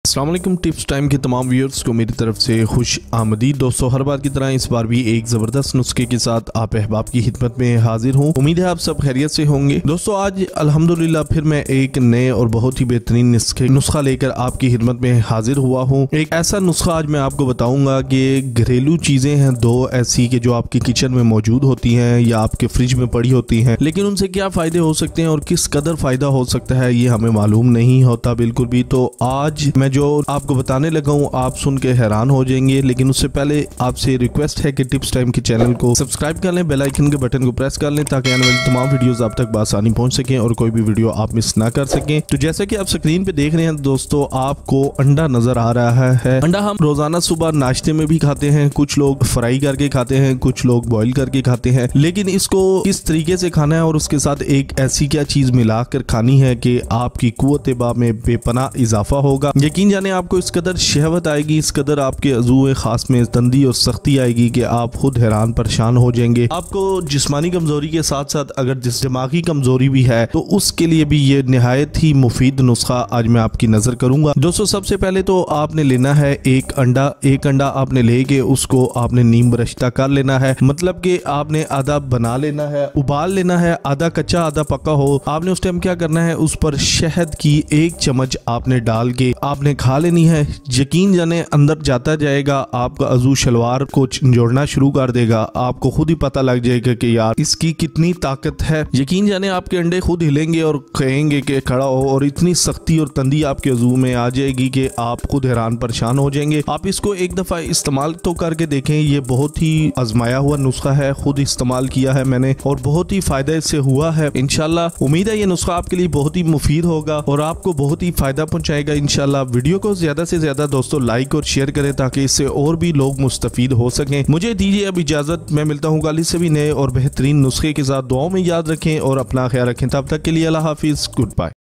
अस्सलाम वालेकुम। Tips time के तमाम व्यूअर्स को मेरी तरफ से खुश आमदीद। दोस्तों, हर बार की तरह इस बार भी एक ज़बरदस्त नुस्खे के साथ आप अहबाब की खिदमत में हाजिर हूँ। उम्मीद है आप सब खैरियत से होंगे। दोस्तों, आज अल्हम्दुलिल्लाह फिर मैं एक नए और बहुत ही बेहतरीन नुस्खा लेकर आपकी खिदमत में हाजिर हुआ हूँ। एक ऐसा नुस्खा आज मैं आपको बताऊंगा कि घरेलू चीज़ें हैं दो ऐसी कि जो आपके किचन में मौजूद होती हैं या आपके फ्रिज में पड़ी होती हैं, लेकिन उनसे क्या फ़ायदे हो सकते हैं और किस कदर फ़ायदा हो सकता है ये हमें मालूम नहीं होता बिल्कुल भी। तो आज मैं जो आपको बताने लगा हूँ आप सुन के हैरान हो जाएंगे, लेकिन उससे पहले आपसे रिक्वेस्ट है कि टिप्स टाइम के चैनल को सब्सक्राइब कर लें, बेल आइकन के बटन को प्रेस कर लें ताकि आने वाली तमाम वीडियोस आप तक बआसानी पहुंच सकें और कोई भी वीडियो आप मिस ना कर सकें। तो जैसा कि आप स्क्रीन पे देख रहे हैं दोस्तों, आपको अंडा नजर आ रहा है। अंडा हम रोजाना सुबह नाश्ते में भी खाते हैं, कुछ लोग फ्राई करके खाते हैं, कुछ लोग बॉईल करके खाते हैं, लेकिन इसको किस तरीके से खाना है और उसके साथ एक ऐसी क्या चीज मिलाकर खानी है कि आपकी कुव्वत-ए-बा में बेपनाह इजाफा होगा। यकीन जाने आपको इस कदर शहवत आएगी, इस कदर आपके अज़ूए खास में तंदी और सख्ती आएगी कि आप खुद हैरान परेशान हो जाएंगे। आपको जिस्मानी कमजोरी के साथ साथ अगर दिमागी कमजोरी भी है तो उसके लिए भी ये निहायत ही मुफीद नुस्खा आज मैं आपकी नजर करूंगा। दोस्तों, सबसे पहले तो आपने लेना है एक अंडा आपने लेके उसको आपने नीम बरश्ता कर लेना है, मतलब कि आपने आधा बना लेना है, उबाल लेना है, आधा कच्चा आधा पका हो। आपने उस टाइम क्या करना है, उस पर शहद की 1 चम्मच आपने डाल के आपने खा लेनी है। यकीन जाने अंदर जाता जाएगा, आपका अज़ू शलवार को जोड़ना शुरू कर देगा, आपको खुद ही पता लग जाएगा कि यार इसकी कितनी ताकत है। यकीन जाने आपके अंडे खुद हिलेंगे और कहेंगे कि खड़ा हो, और इतनी सख्ती और तंदी आपके अज़ू में आ जाएगी कि आप खुद हैरान परेशान हो जाएंगे। आप इसको एक दफा इस्तेमाल तो करके देखें, ये बहुत ही आजमाया हुआ नुस्खा है, खुद इस्तेमाल किया है मैंने और बहुत ही फायदा इससे हुआ है। इंशाल्लाह उम्मीद है ये नुस्खा आपके लिए बहुत ही मुफीद होगा और आपको बहुत ही फायदा पहुंचाएगा इंशाल्लाह। वीडियो को ज्यादा से ज्यादा दोस्तों लाइक और शेयर करें ताकि इससे और भी लोग मुस्तफीद हो सकें। मुझे दीजिए अब इजाजत, मैं मिलता हूँ कल से भी नए और बेहतरीन नुस्खे के साथ। दुआओं में याद रखें और अपना ख्याल रखें। तब तक के लिए अल्लाह हाफिज, गुड बाय।